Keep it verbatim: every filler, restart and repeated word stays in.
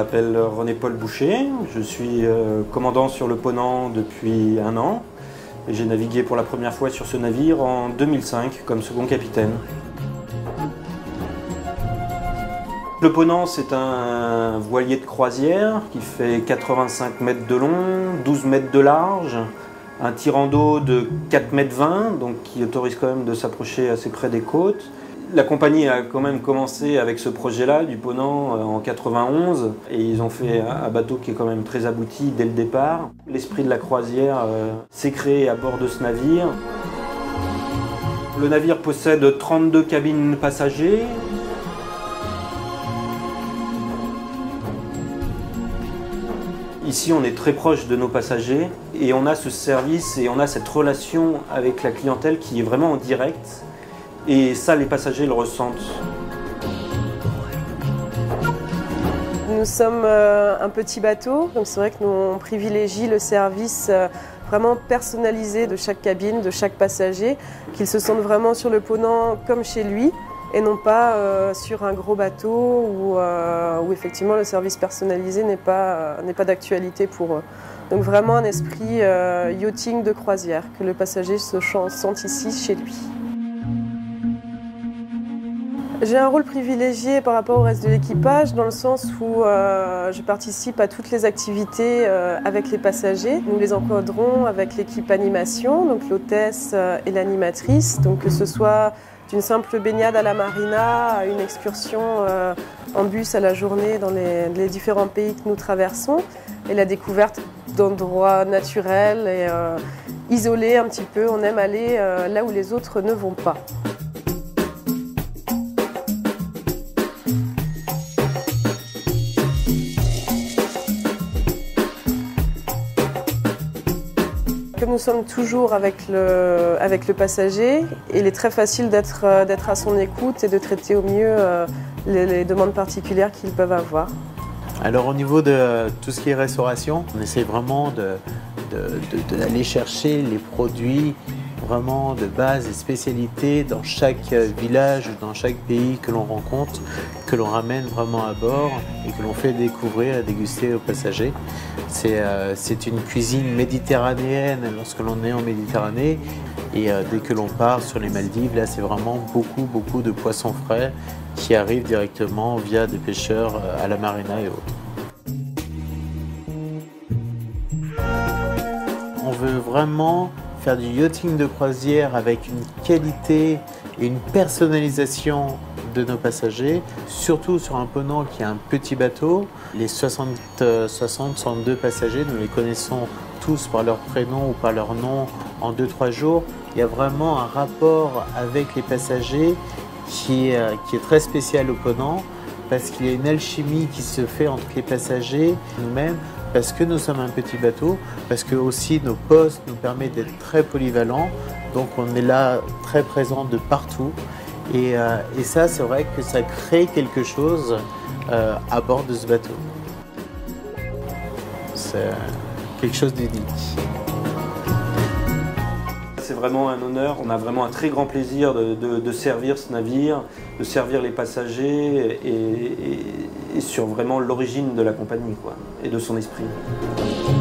m'appelle René-Paul Boucher, je suis commandant sur le Ponant depuis un an et j'ai navigué pour la première fois sur ce navire en deux mille cinq comme second capitaine. Le Ponant, c'est un voilier de croisière qui fait quatre-vingt-cinq mètres de long, douze mètres de large, un tirant d'eau de quatre mètres vingt, donc qui autorise quand même de s'approcher assez près des côtes. La compagnie a quand même commencé avec ce projet-là, du Ponant, en quatre-vingt-onze, et ils ont fait un bateau qui est quand même très abouti dès le départ. L'esprit de la croisière euh, s'est créé à bord de ce navire. Le navire possède trente-deux cabines passagers. Ici, on est très proche de nos passagers et on a ce service et on a cette relation avec la clientèle qui est vraiment en direct. Et ça, les passagers le ressentent. Nous sommes un petit bateau, donc c'est vrai que nous on privilégie le service vraiment personnalisé de chaque cabine, de chaque passager, qu'il se sente vraiment sur le Ponant comme chez lui, et non pas euh, sur un gros bateau où, euh, où effectivement le service personnalisé n'est pas, euh, n'est pas d'actualité pour eux. Donc vraiment un esprit euh, yachting de croisière, que le passager se sente ici chez lui. J'ai un rôle privilégié par rapport au reste de l'équipage dans le sens où euh, je participe à toutes les activités euh, avec les passagers. Nous les encadrons avec l'équipe animation, donc l'hôtesse et l'animatrice, donc que ce soit d'une simple baignade à la marina à une excursion euh, en bus à la journée dans les, les différents pays que nous traversons et la découverte d'endroits naturels et euh, isolés un petit peu. On aime aller euh, là où les autres ne vont pas. Comme nous sommes toujours avec le, avec le passager, il est très facile d'être d'être à son écoute et de traiter au mieux euh, les, les demandes particulières qu'ils peuvent avoir. Alors au niveau de tout ce qui est restauration, on essaie vraiment de, de, de, d'aller chercher les produits vraiment de base et spécialités dans chaque village ou dans chaque pays que l'on rencontre, que l'on ramène vraiment à bord et que l'on fait découvrir et déguster aux passagers. C'est euh, c'est une cuisine méditerranéenne lorsque l'on est en Méditerranée et euh, dès que l'on part sur les Maldives, là c'est vraiment beaucoup beaucoup de poissons frais qui arrivent directement via des pêcheurs euh, à la marina et autres. On veut vraiment faire du yachting de croisière avec une qualité et une personnalisation de nos passagers, surtout sur un Ponant qui est un petit bateau. Les soixante, soixante, soixante-deux passagers, nous les connaissons tous par leur prénom ou par leur nom en deux trois jours. Il y a vraiment un rapport avec les passagers qui est, qui est très spécial au Ponant parce qu'il y a une alchimie qui se fait entre les passagers et nous-mêmes, parce que nous sommes un petit bateau, parce que aussi nos postes nous permettent d'être très polyvalents, donc on est là très présent de partout. Et, euh, et ça, c'est vrai que ça crée quelque chose euh, à bord de ce bateau. C'est quelque chose d'unique. C'est vraiment un honneur, on a vraiment un très grand plaisir de, de, de servir ce navire, de servir les passagers et, et, et sur vraiment l'origine de la compagnie, quoi, et de son esprit.